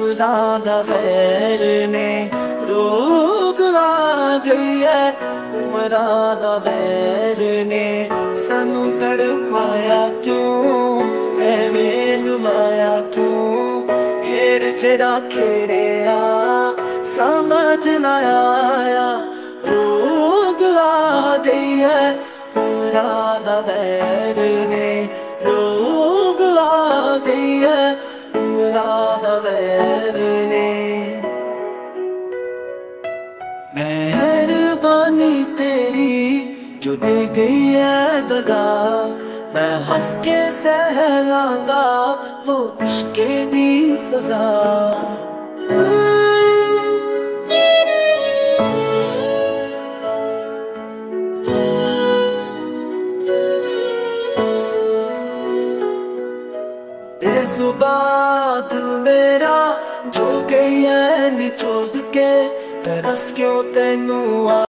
मुरादा वैर ने रोग ला गई है। मुरादा वैर ने सानू तड़पाया क्यों, ऐवें रुलाया क्यों। खेड़ तेरा खेड़िया समझ ना आया, रोग ला गई है। मुरादा वैर ने रोग ला गई है। मुरादा वैर ने मेहरबानी तेरी जो दे गई है दगा, मैं हंस के सह लांगा वो इश्क़ दी सजा। बेजुबान मेरा जो गई है निचोड़ के, तरस क्यों तेनू